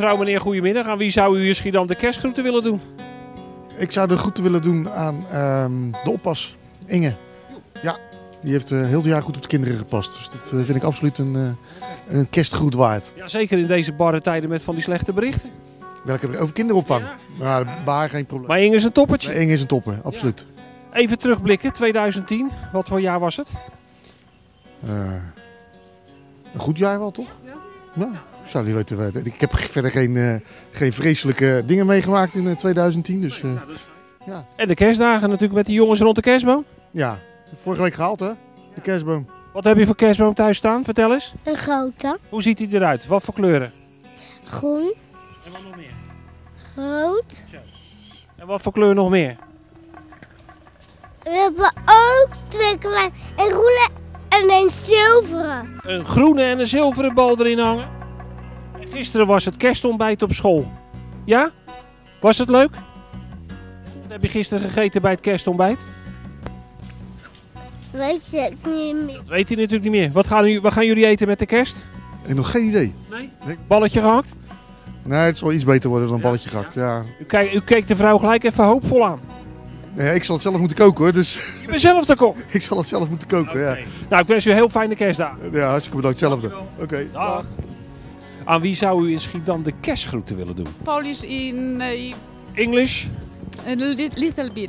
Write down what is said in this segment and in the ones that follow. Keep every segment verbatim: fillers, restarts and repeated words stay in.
Mevrouw, meneer, goedemiddag. Aan wie zou u in Schiedam de kerstgroeten willen doen? Ik zou de groeten willen doen aan um, de oppas, Inge. Ja, die heeft uh, heel het jaar goed op de kinderen gepast. Dus dat uh, vind ik absoluut een, uh, een kerstgroet waard. Ja, zeker in deze barre tijden met van die slechte berichten. Welke over kinderopvang? Ja. Nou, bij haar geen probleem. Maar Inge is een toppertje. Nee, Inge is een topper, absoluut. Ja. Even terugblikken, tweeduizend tien. Wat voor jaar was het? Uh, een goed jaar wel, toch? Ja. Ja. Ik zou niet weten. weten. Ik heb verder geen, uh, geen vreselijke dingen meegemaakt in uh, tweeduizend tien. Dus, uh, nee, nou, dat is fijn. Ja. En de kerstdagen natuurlijk met die jongens rond de kerstboom. Ja, vorige week gehaald hè, de kerstboom. Wat heb je voor kerstboom thuis staan? Vertel eens. Een grote. Hoe ziet hij eruit? Wat voor kleuren? Groen. En wat nog meer? Rood. Zo. En wat voor kleur nog meer? We hebben ook twee kleine, een groene en een zilveren. Een groene en een zilveren bal erin hangen. En gisteren was het kerstontbijt op school. Ja? Was het leuk? Wat heb je gisteren gegeten bij het kerstontbijt? Weet ik niet meer. Dat weet hij natuurlijk niet meer. Wat gaan, u, wat gaan jullie eten met de kerst? Ik heb nog geen idee. Nee? Nee. Balletje gehakt? Nee, het zal iets beter worden dan een Ja, balletje gehakt. Ja. Ja. U, kijk, u keek de vrouw gelijk even hoopvol aan. Nee, ik zal het zelf moeten koken hoor, dus Je bent zelf de kok. ik zal het zelf moeten koken. Okay. Ja. Nou, ik wens u een heel fijne kerstdagen. Ja, hartstikke bedankt, hetzelfde. Oké, okay, Dag. dag. Aan wie zou u in Schiedam de kerstgroeten willen doen? Polish in uh, English? a li- little bit.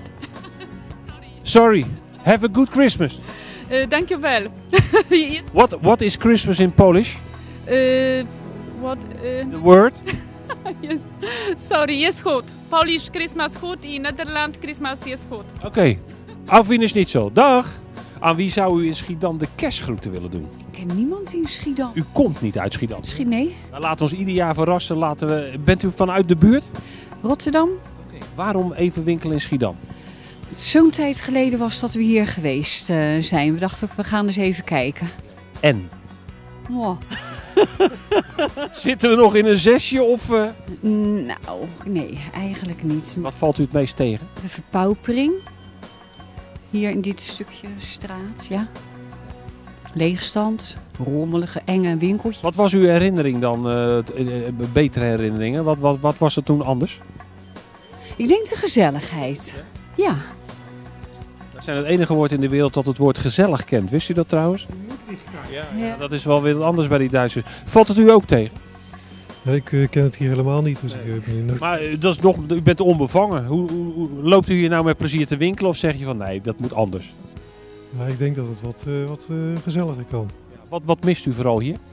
Sorry. Have a good Christmas. Uh, dankjewel. Yes. What, what is Christmas in Polish? Uh, what? Uh, The word? yes. Sorry, yes goed. Polish Christmas goed, in Nederland Christmas yes goed. Oké. Okay. Auf Wiedersehen. Dag. Aan wie zou u in Schiedam de kerstgroeten willen doen? Ik ken niemand in Schiedam. U komt niet uit Schiedam. Schied, nee. Nou, laten we ons ieder jaar verrassen. Laten we... Bent u vanuit de buurt? Rotterdam. Okay. Waarom even winkelen in Schiedam? Zo'n tijd geleden was dat we hier geweest uh, zijn. We dachten ook, we gaan eens even kijken. En? Oh. Zitten we nog in een zesje of... Uh... Nou, nee, eigenlijk niet. Wat valt u het meest tegen? De verpaupering. Hier in dit stukje straat, ja. Leegstand, rommelige, enge winkeltjes. Wat was uw herinnering dan? Uh, betere herinneringen? Wat, wat, wat was er toen anders? Ik denk de gezelligheid. Ja. We zijn het enige woord in de wereld dat het woord gezellig kent. Wist u dat trouwens? Ja, ja. ja dat is wel weer wat anders bij die Duitsers. Valt het u ook tegen? Nee, ik uh, ken het hier helemaal niet. Dus nee. ik, uh, ben maar uh, dat is nog, u bent onbevangen. Hoe, hoe, hoe, loopt u hier nou met plezier te winkelen of zeg je van nee, dat moet anders? Nou, ik denk dat het wat, uh, wat uh, gezelliger kan. Ja, wat, wat mist u vooral hier?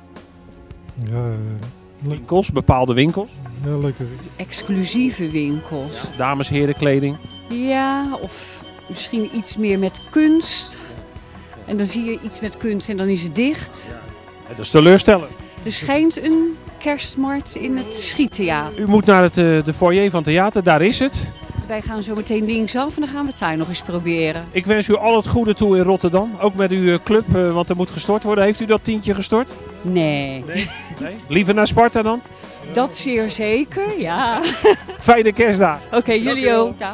Ja, uh, winkels, bepaalde winkels? Ja, leuke. Exclusieve winkels. Ja, dames, heren, kleding. Ja, of misschien iets meer met kunst. En dan zie je iets met kunst en dan is het dicht. Ja, dat is teleurstellend. Er schijnt een kerstmarkt in het Schiettheater. U moet naar het, uh, de foyer van het theater, daar is het. Wij gaan zo meteen linksaf en dan gaan we het daar nog eens proberen. Ik wens u al het goede toe in Rotterdam. Ook met uw club, uh, want er moet gestort worden. Heeft u dat tientje gestort? Nee. Nee? Nee? Liever naar Sparta dan? Dat zeer zeker, ja. Fijne kerstdagen. Oké, okay, jullie ook. Ja.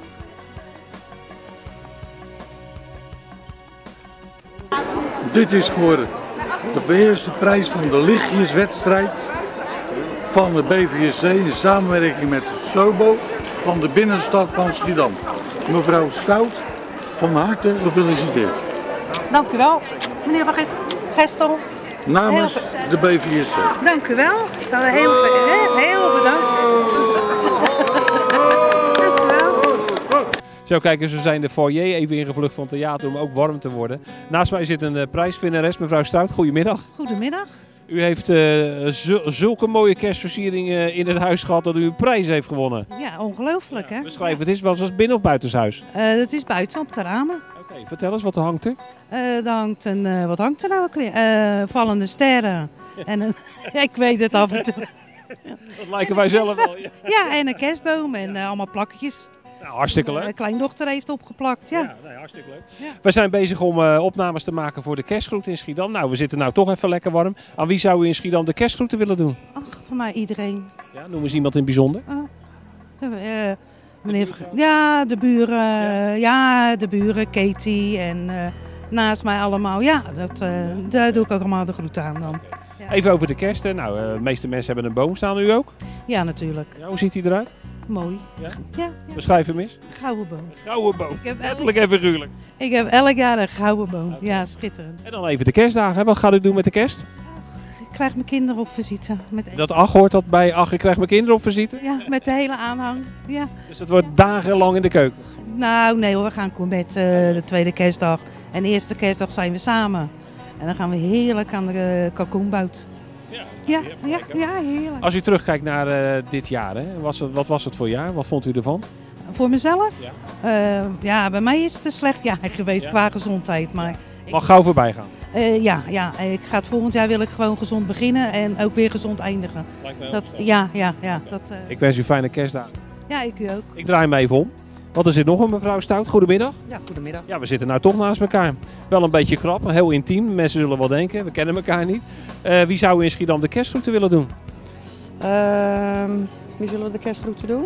Dit is voor de eerste prijs van de lichtjeswedstrijd van de B V S C in samenwerking met Sobo van de binnenstad van Schiedam. Mevrouw Stout, van harte gefeliciteerd. Dank u wel, meneer Van Gestel. Namens de B V S C. Dank u wel. Ik sta er heel, heel, heel bedankt. Dank u wel. Zo, kijk eens, we zijn de foyer even ingevlucht van het theater om ook warm te worden. Naast mij zit een uh, prijswinnares, mevrouw Stout. Goedemiddag. Goedemiddag. U heeft uh, zulke mooie kerstversieringen in het huis gehad dat u een prijs heeft gewonnen. Ja, ongelooflijk hè. Beschrijf het eens, was het binnen of buitenshuis? Uh, het is buiten op de ramen. Oké, okay, vertel eens, wat er hangt er? Uh, er hangt een, uh, wat hangt er nou ook weer? Uh, vallende sterren. Ja. En een, ik weet het af en toe. Dat lijken wij zelf wel. Ja, ja en een kerstboom en uh, allemaal plakketjes. Nou, hartstikke leuk. Mijn kleindochter heeft opgeplakt, ja. Ja, nee, hartstikke leuk. Ja. We zijn bezig om uh, opnames te maken voor de kerstgroet in Schiedam. Nou, we zitten nou toch even lekker warm. Aan wie zou u in Schiedam de kerstgroeten willen doen? Ach, voor mij iedereen. Ja, noem eens iemand in het bijzonder. Uh, de, uh, meneer de ja, de buren. Ja. ja, de buren, Katie en uh, naast mij allemaal. Ja, dat, uh, daar doe ik ook allemaal de groet aan dan. Ja. Even over de kerst. Hè. Nou, uh, de meeste mensen hebben een boom staan, u ook? Ja, natuurlijk. Ja, hoe ziet die eruit? Mooi. Ja? Ja, ja. Beschrijf hem eens. Gouden boom. Een gouden boom. Ik heb elk, Letterlijk en figuurlijk. ik heb elk jaar een gouden boom. Ja, schitterend. En dan even de kerstdagen. Hè. Wat gaat u doen met de kerst? Ik krijg mijn kinderen op visite. Met, Dat ach hoort dat bij ach, ik krijg mijn kinderen op visite. ja, met de hele aanhang. Ja. Dus het wordt dagenlang in de keuken. Nou, nee hoor, we gaan gourmet uh, de tweede kerstdag. En de eerste kerstdag zijn we samen. En dan gaan we heerlijk aan de uh, kalkoenbout. Ja, Ja, ja, ja, heerlijk. Als u terugkijkt naar uh, dit jaar, hè, was het, wat was het voor jaar? Wat vond u ervan? Voor mezelf? Ja. Uh, ja, bij mij is het een slecht jaar geweest Ja. qua gezondheid. Maar Mag gauw voorbij gaan. uh, ja, ja, ik ga het volgend jaar wil ik gewoon gezond beginnen en ook weer gezond eindigen. Dat, ja, ja, ja, dat, uh, Ik wens u fijne kerstdagen. ja, ik u ook. Ik draai hem even om. Want er zit nog een mevrouw Stout. Goedemiddag. Ja, goedemiddag. Ja, we zitten nou toch naast elkaar. Wel een beetje krap, heel intiem. Mensen zullen wel denken, we kennen elkaar niet. Uh, wie zou in Schiedam de kerstgroeten willen doen? Uh, wie zullen we de kerstgroeten doen?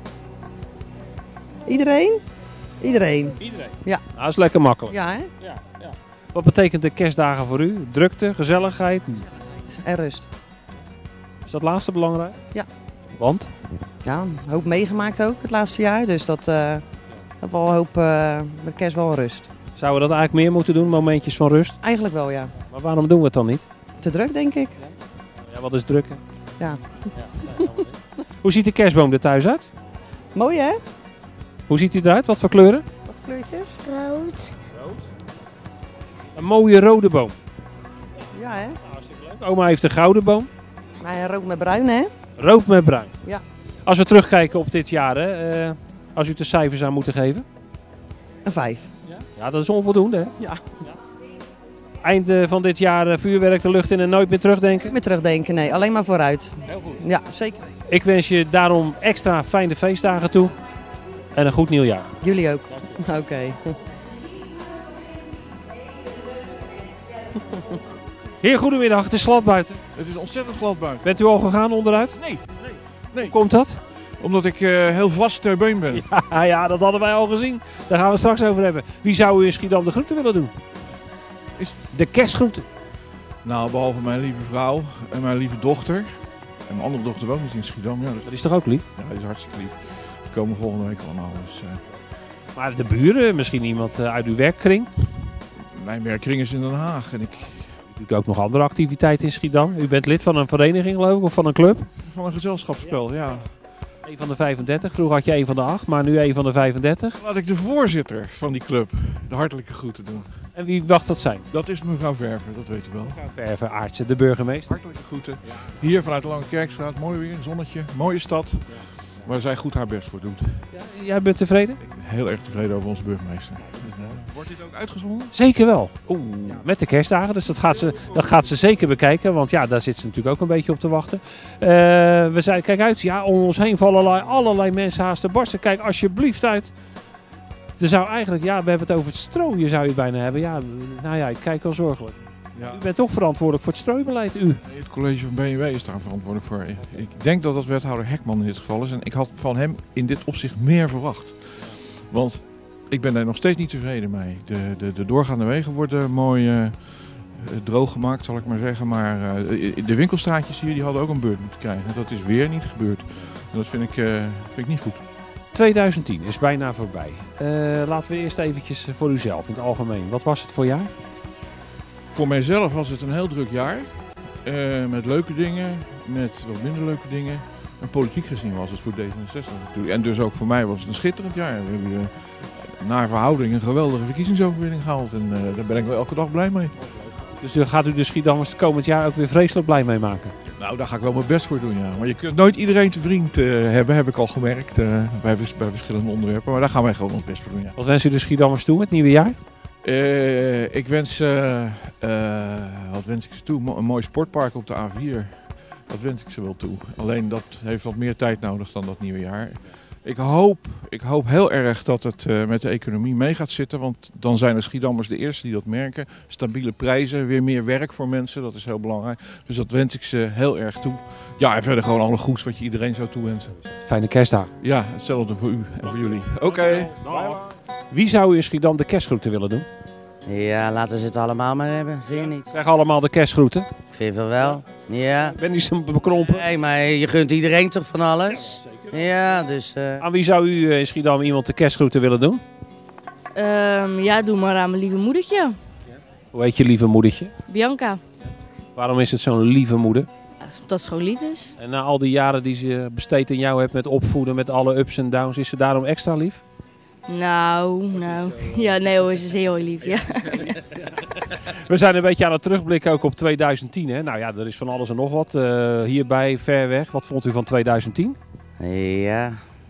Iedereen? Iedereen. Iedereen? Ja. Nou, dat is lekker makkelijk. Ja, hè? Ja, ja. Wat betekent de kerstdagen voor u? Drukte, gezelligheid? En rust. Is dat laatste belangrijk? Ja. Want? Ja, een hoop meegemaakt ook het laatste jaar. Dus dat uh, dat wel een hoop uh, met kerst wel rust. Zouden we dat eigenlijk meer moeten doen, momentjes van rust? Eigenlijk wel, ja. Maar waarom doen we het dan niet? Te druk, denk ik. Ja, wat is druk? Hè? Ja. Ja. Hoe ziet de kerstboom er thuis uit? Mooi, hè? Hoe ziet hij eruit? Wat voor kleuren? Wat kleurtjes? Rood. Een mooie rode boom. Ja, hè? Hartstikke leuk. Oma heeft een gouden boom. Maar rood met bruin, hè? Rood met bruin. Ja. Als we terugkijken op dit jaar, hè, uh, als u het de cijfers aan moeten geven? Een vijf. Ja, ja, dat is onvoldoende, hè? Ja. Ja. Eind uh, van dit jaar uh, vuurwerk de lucht in en nooit meer terugdenken? Meer terugdenken, nee. Alleen maar vooruit. Heel goed. Ja, zeker. Ik wens je daarom extra fijne feestdagen toe. En een goed nieuwjaar. Jullie ook. Oké. Okay. Heer, goedemiddag. Het is glad buiten. Het is ontzettend glad buiten. Bent u al gegaan onderuit? Nee. nee. nee. Hoe komt dat? Omdat ik uh, heel vast ter been ben. Ja, ja, dat hadden wij al gezien. Daar gaan we straks over hebben. Wie zou u in Schiedam de groeten willen doen? Is... De kerstgroeten. Nou, behalve mijn lieve vrouw en mijn lieve dochter. En mijn andere dochter woont niet in Schiedam. Ja, dus... Dat is toch ook lief? Ja, dat is hartstikke lief. Die komen volgende week allemaal. Dus, uh... Maar de buren, misschien iemand uh, uit uw werkkring? Mijn werkkring is in Den Haag. En ik... U doet ook nog andere activiteiten in Schiedam. U bent lid van een vereniging, geloof ik, of van een club? Van een gezelschapsspel, ja. Een van de vijfendertig. Vroeger had je een van de acht, maar nu een van de vijfendertig. Laat ik de voorzitter van die club de hartelijke groeten doen. En wie mag dat zijn? Dat is mevrouw Verver, dat weet u wel. Mevrouw Verver, Aartsen, de burgemeester. Hartelijke groeten. Ja. Hier vanuit de Lange Kerkstraat, mooi weer, zonnetje, mooie stad. Ja. Waar zij goed haar best voor doet. Ja, jij bent tevreden? Ik ben heel erg tevreden over onze burgemeester. Wordt dit ook uitgezonden? Zeker wel. Oeh. Ja, met de kerstdagen, dus dat gaat, ze, dat gaat ze zeker bekijken. Want ja, daar zit ze natuurlijk ook een beetje op te wachten. Uh, we zeiden, kijk uit, ja, om ons heen vallen allerlei, allerlei mensen haast te barsten. Kijk alsjeblieft uit. Er zou eigenlijk, ja, we hebben het over het strooien zou je bijna hebben. Ja, nou ja, ik kijk wel zorgelijk. Ja. U bent toch verantwoordelijk voor het strooibeleid, u? Het college van B N W is daar verantwoordelijk voor. Ik denk dat dat wethouder Hekman in dit geval is. En ik had van hem in dit opzicht meer verwacht. Want ik ben daar nog steeds niet tevreden mee. De, de, de doorgaande wegen worden mooi uh, droog gemaakt, zal ik maar zeggen. Maar uh, de winkelstraatjes hier die hadden ook een beurt moeten krijgen. Dat is weer niet gebeurd. En dat vind ik, uh, vind ik niet goed. twintig tien is bijna voorbij. Uh, laten we eerst eventjes voor uzelf in het algemeen. Wat was het voor jaar? Voor mijzelf was het een heel druk jaar. Uh, met leuke dingen, met wat minder leuke dingen. En politiek gezien was het voor D zesenzestig natuurlijk. En dus ook voor mij was het een schitterend jaar. We hebben uh, naar verhouding een geweldige verkiezingsoverwinning gehaald. En uh, daar ben ik wel elke dag blij mee. Dus daar gaat u de Schiedammers het komend jaar ook weer vreselijk blij mee maken? Nou, daar ga ik wel mijn best voor doen, ja. Maar je kunt nooit iedereen te vriend uh, hebben, heb ik al gemerkt. Uh, bij, bij verschillende onderwerpen. Maar daar gaan wij gewoon ons best voor doen, ja. Wat wens u de Schiedammers toe, het nieuwe jaar? Uh, ik wens, uh, uh, wat wens ik ze toe? Mo- een mooi sportpark op de A vier. Dat wens ik ze wel toe. Alleen dat heeft wat meer tijd nodig dan dat nieuwe jaar. Ik hoop, ik hoop heel erg dat het uh, met de economie mee gaat zitten. Want dan zijn de Schiedammers de eerste die dat merken. Stabiele prijzen, weer meer werk voor mensen. Dat is heel belangrijk. Dus dat wens ik ze heel erg toe. Ja, en verder gewoon alle goeds wat je iedereen zou toewensen. Fijne kerstdag. Ja, hetzelfde voor u en voor jullie. Oké. Okay. Wie zou u in Schiedam de kerstgroeten willen doen? Ja, laten ze het allemaal maar hebben, vind je niet? Zeg allemaal de kerstgroeten. Ik vind wel wel, ja. Ik ben niet zo bekrompen. Nee, maar je gunt iedereen toch van alles? Ja, dus... Uh... Aan wie zou u in Schiedam iemand de kerstgroeten willen doen? Um, ja, doe maar aan mijn lieve moedertje. Hoe heet je lieve moedertje? Bianca. Waarom is het zo'n lieve moeder? Dat is gewoon lief is. En na al die jaren die ze besteed aan jou hebt met opvoeden, met alle ups en downs, is ze daarom extra lief? Nou, nou. Ja, nee hoor, ze is heel lief, ja. We zijn een beetje aan het terugblikken ook op tweeduizend tien. Hè? Nou ja, er is van alles en nog wat. Uh, hierbij, ver weg. Wat vond u van tweeduizend tien? Ja.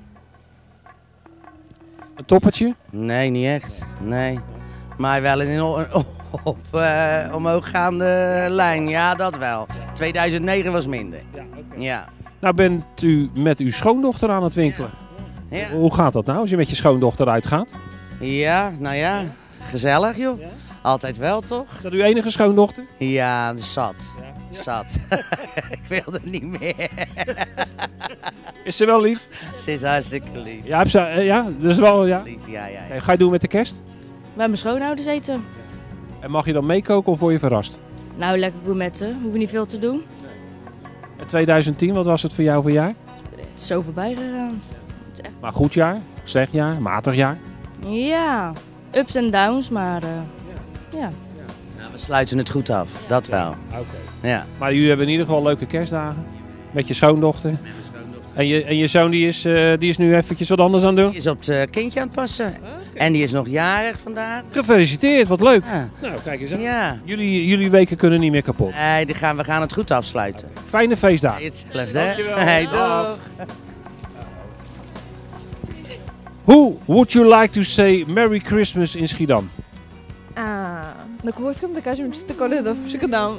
Een toppertje? Nee, niet echt. Nee. Maar wel in een op uh, omhooggaande lijn. Ja, dat wel. tweeduizend negen was minder. Ja, okay. Ja. Nou bent u met uw schoondochter aan het winkelen. Ja. Ja. Hoe gaat dat nou als je met je schoondochter uitgaat? Ja, nou ja. Gezellig joh. Ja? Altijd wel toch? Is dat uw enige schoondochter? Ja, zat. Ja. Ja. Zat. Ik wilde niet meer. Is ze wel lief? Ze is hartstikke lief. Ja, heb ze, ja dat is wel ja. Lief, ja, ja, ja. Ga je doen met de kerst? Bij mijn schoonouders eten. En mag je dan meekoken of word je verrast? Nou, lekker gourmetten. Hoeven niet veel te doen. En tweeduizend tien, wat was het voor jou voor jaar? Het is zo voorbij gegaan. Het is echt... Maar goed jaar, slecht jaar, matig jaar? Ja, ups en downs, maar uh, ja. ja. Nou, we sluiten het goed af, dat wel. Ja, okay. Ja. Maar jullie hebben in ieder geval leuke kerstdagen. Met je schoondochter. Met mijn schoondochter. En je, en je zoon die is, uh, die is nu eventjes wat anders aan het doen? Die is op het kindje aan het passen. Okay. En die is nog jarig vandaag. Gefeliciteerd, wat leuk. Ja. Nou, kijk eens aan. Ja. Jullie, jullie weken kunnen niet meer kapot. Nee, die gaan, we gaan het goed afsluiten. Okay. Fijne feestdagen. Hey, hetzelfde, hè? Dankjewel. Hey, doeg. Who would you like to say Merry Christmas in Schiedam? Ah, на кого-то да кажем, че такова да Schiedam.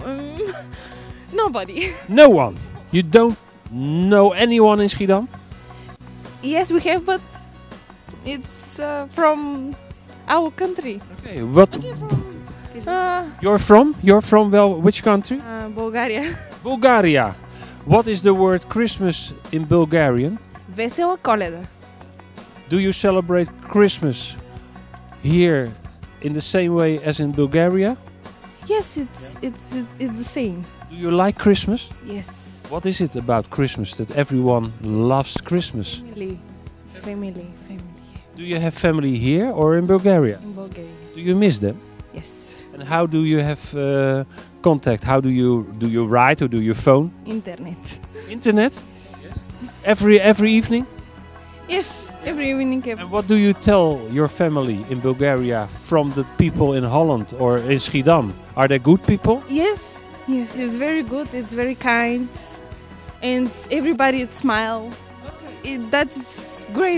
Nobody. No one. You don't know anyone in Schiedam? Yes, we have, but it's uh, from our country. Okay, what? Uh, You're from? You're from well, which country? Uh, Bulgaria. Bulgaria. What is the word Christmas in Bulgarian? Vesela Koleda. Do you celebrate Christmas here in the same way as in Bulgaria? Yes, it's it's it's the same. Do you like Christmas? Yes. What is it about Christmas that everyone loves Christmas? Family, family, family. Do you have family here or in Bulgaria? In Bulgaria. Do you miss them? Yes. And how do you have uh, contact? How do you do you write or do you phone? Internet. Internet? Yes. Every every evening? Yes, every evening. Every and what do you tell your family in Bulgaria from the people in Holland or in Schiedam? Are they good people? Yes, yes, it's very good. It's very kind, and everybody smile. Okay. It, that's great.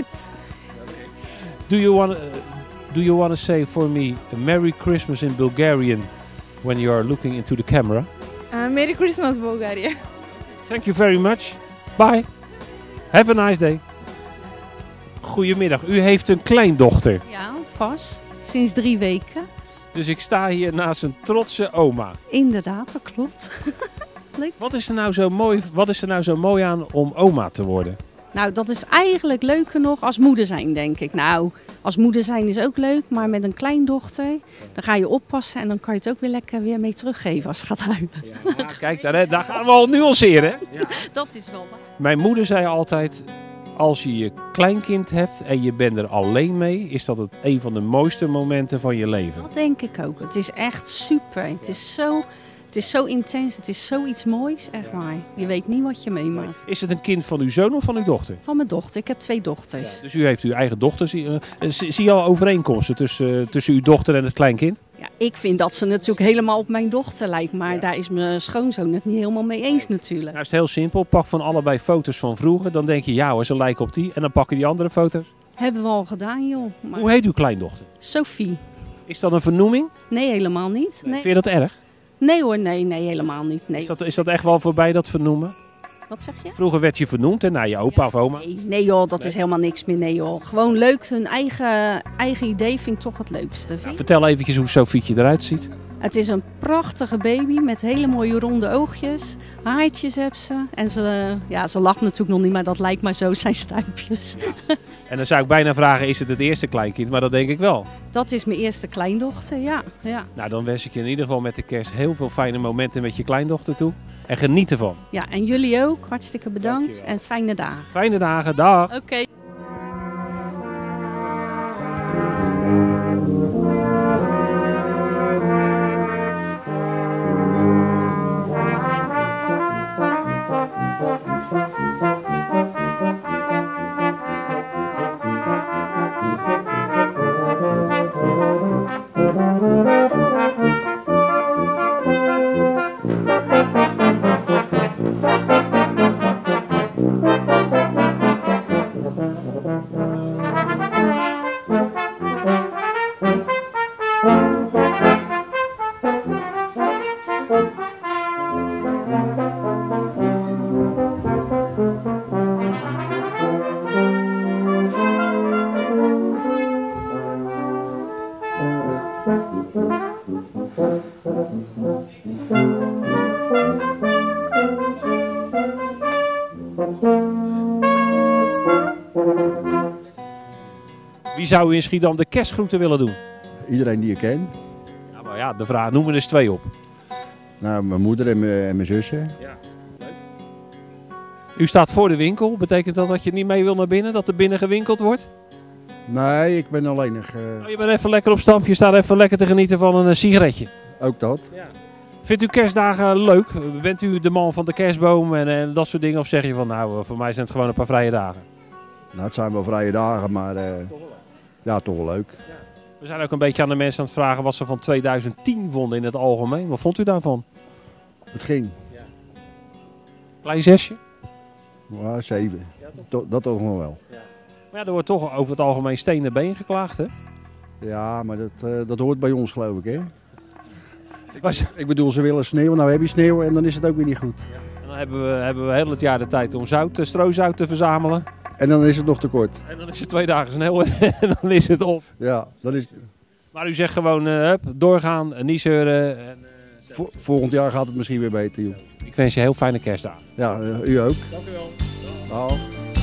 Do you want uh, do you want to say for me a Merry Christmas in Bulgarian when you are looking into the camera? Uh, Merry Christmas, Bulgaria. Thank you very much. Bye. Have a nice day. Goedemiddag, u heeft een kleindochter. Ja, pas. Sinds drie weken. Dus ik sta hier naast een trotse oma. Inderdaad, dat klopt. Leuk. Wat is er nou zo mooi, wat is er nou zo mooi aan om oma te worden? Nou, dat is eigenlijk leuker nog als moeder zijn, denk ik. Nou, als moeder zijn is ook leuk, maar met een kleindochter, dan ga je oppassen en dan kan je het ook weer lekker weer mee teruggeven als het gaat huilen. Ja, kijk, daar, daar gaan we al nuanceren. Hè? Ja. Dat is wel waar. Mijn moeder zei altijd, als je je kleinkind hebt en je bent er alleen mee, is dat het een van de mooiste momenten van je leven. Dat denk ik ook. Het is echt super. Het is zo... Het is zo intens, het is zoiets moois, echt waar. Je weet niet wat je meemaakt. Is het een kind van uw zoon of van uw dochter? Van mijn dochter, ik heb twee dochters. Ja, dus u heeft uw eigen dochter. Zie, uh, zie je al overeenkomsten tussen, uh, tussen uw dochter en het kleinkind? Ja, ik vind dat ze natuurlijk helemaal op mijn dochter lijkt, maar ja. Daar is mijn schoonzoon het niet helemaal mee eens natuurlijk. Nou is het heel simpel, pak van allebei foto's van vroeger, dan denk je ja hoor, ze lijken op die. En dan pak je die andere foto's. Hebben we al gedaan joh. Maar... Hoe heet uw kleindochter? Sophie. Is dat een vernoeming? Nee, helemaal niet. Nee. Vind je dat erg? Nee hoor, nee, nee, helemaal niet. Nee. Is, dat, is dat echt wel voorbij, dat vernoemen? Wat zeg je? Vroeger werd je vernoemd hè, naar je opa ja, of oma. Nee, nee joh, dat nee. is helemaal niks meer. Nee joh. Gewoon leuk, hun eigen, eigen idee vind ik toch het leukste. Nou, vertel eventjes hoe Sofietje eruit ziet. Het is een prachtige baby met hele mooie ronde oogjes. Haartjes heb ze. En ze, ja, ze lacht natuurlijk nog niet, maar dat lijkt maar zo zijn stuipjes. Ja. En dan zou ik bijna vragen, is het het eerste kleinkind? Maar dat denk ik wel. Dat is mijn eerste kleindochter, ja. ja. Nou, dan wens ik je in ieder geval met de kerst heel veel fijne momenten met je kleindochter toe. En geniet ervan. Ja, en jullie ook. Hartstikke bedankt en fijne dagen. Fijne dagen, dag. Oké. Okay. Wie zou u in Schiedam de kerstgroeten willen doen? Iedereen die je kent. Ja, maar ja, de vraag, noem er eens twee op. Nou, mijn moeder en mijn, en mijn zussen. Ja, leuk. U staat voor de winkel. Betekent dat dat je niet mee wil naar binnen? Dat er binnen gewinkeld wordt? Nee, ik ben alleen nog... Uh... Oh, je bent even lekker op stap. Je staat even lekker te genieten van een uh, sigaretje. Ook dat. Ja. Vindt u kerstdagen leuk? Bent u de man van de kerstboom en, en dat soort dingen? Of zeg je van, nou, voor mij zijn het gewoon een paar vrije dagen? Nou, het zijn wel vrije dagen, maar uh, toch wel ja, toch wel leuk. Ja. We zijn ook een beetje aan de mensen aan het vragen wat ze van tweeduizend tien vonden in het algemeen. Wat vond u daarvan? Het ging. Ja. Klein zesje? Ja, zeven. Ja, toch? Dat toch nog wel. Ja. Maar ja, er wordt toch over het algemeen stenen been geklaagd, hè? Ja, maar dat, uh, dat hoort bij ons, geloof ik, hè? Ik, was... ik bedoel, ze willen sneeuw, nou heb je sneeuw en dan is het ook weer niet goed. Ja. En dan hebben we, hebben we heel het jaar de tijd om zout, stroozout te verzamelen. En dan is het nog te kort. En dan is het twee dagen snel en dan is het op. Ja, dan is het... Maar u zegt gewoon, uh, hup, doorgaan, uh, niet zeuren. En, uh, Vo volgend jaar gaat het misschien weer beter, joh. Ik wens je heel fijne kerstdagen. Ja, uh, u ook. Dank u wel. Dag.